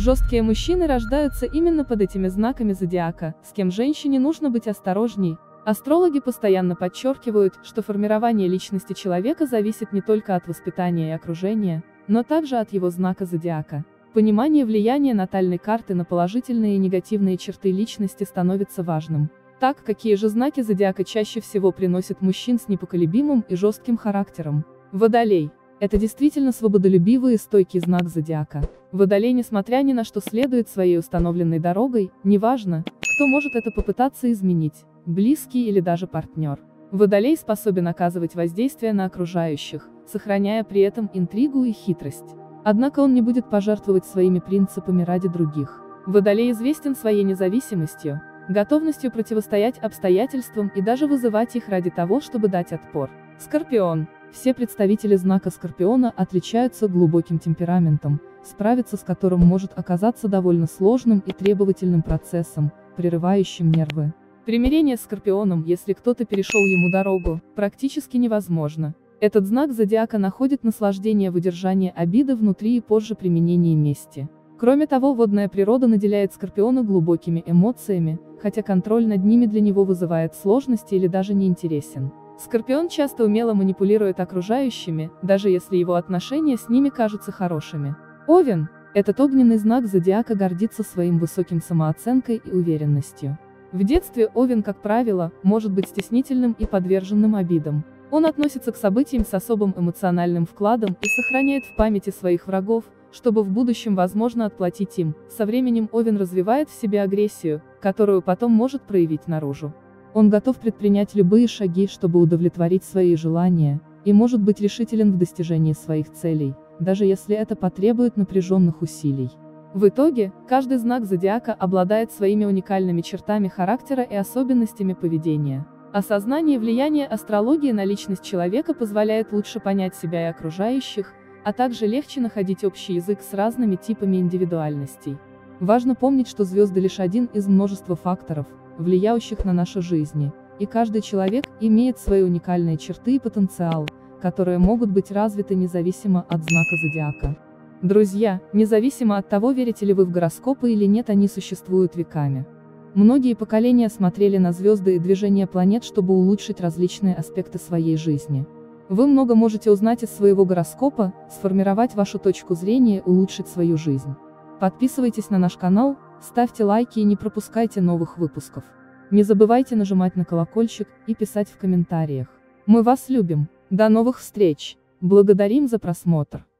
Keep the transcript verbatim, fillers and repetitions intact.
Жесткие мужчины рождаются именно под этими знаками зодиака, с кем женщине нужно быть осторожней. Астрологи постоянно подчеркивают, что формирование личности человека зависит не только от воспитания и окружения, но также от его знака зодиака. Понимание влияния натальной карты на положительные и негативные черты личности становится важным. Так, какие же знаки зодиака чаще всего приносят мужчин с непоколебимым и жестким характером? Водолей. Это действительно свободолюбивый и стойкий знак зодиака. Водолей, несмотря ни на что, следует своей установленной дорогой, неважно, кто может это попытаться изменить, близкий или даже партнер. Водолей способен оказывать воздействие на окружающих, сохраняя при этом интригу и хитрость. Однако он не будет пожертвовать своими принципами ради других. Водолей известен своей независимостью, готовностью противостоять обстоятельствам и даже вызывать их ради того, чтобы дать отпор. Скорпион. Все представители знака Скорпиона отличаются глубоким темпераментом, справиться с которым может оказаться довольно сложным и требовательным процессом, прерывающим нервы. Примирение с Скорпионом, если кто-то перешел ему дорогу, практически невозможно. Этот знак зодиака находит наслаждение в удержании обиды внутри и позже применении мести. Кроме того, водная природа наделяет Скорпиона глубокими эмоциями, хотя контроль над ними для него вызывает сложности или даже не интересен. Скорпион часто умело манипулирует окружающими, даже если его отношения с ними кажутся хорошими. Овен. Этот огненный знак зодиака гордится своим высоким самооценкой и уверенностью. В детстве Овен, как правило, может быть стеснительным и подверженным обидам. Он относится к событиям с особым эмоциональным вкладом и сохраняет в памяти своих врагов, чтобы в будущем возможно отплатить им. Со временем Овен развивает в себе агрессию, которую потом может проявить наружу. Он готов предпринять любые шаги, чтобы удовлетворить свои желания, и может быть решителен в достижении своих целей, даже если это потребует напряженных усилий. В итоге, каждый знак зодиака обладает своими уникальными чертами характера и особенностями поведения. Осознание влияния астрологии на личность человека позволяет лучше понять себя и окружающих, а также легче находить общий язык с разными типами индивидуальностей. Важно помнить, что звезды лишь один из множества факторов, влияющих на наши жизни, и каждый человек имеет свои уникальные черты и потенциал, которые могут быть развиты независимо от знака зодиака. Друзья, независимо от того, верите ли вы в гороскопы или нет, они существуют веками. Многие поколения смотрели на звезды и движение планет, чтобы улучшить различные аспекты своей жизни. Вы много можете узнать из своего гороскопа, сформировать вашу точку зрения и улучшить свою жизнь. Подписывайтесь на наш канал, ставьте лайки и не пропускайте новых выпусков. Не забывайте нажимать на колокольчик и писать в комментариях. Мы вас любим. До новых встреч. Благодарим за просмотр.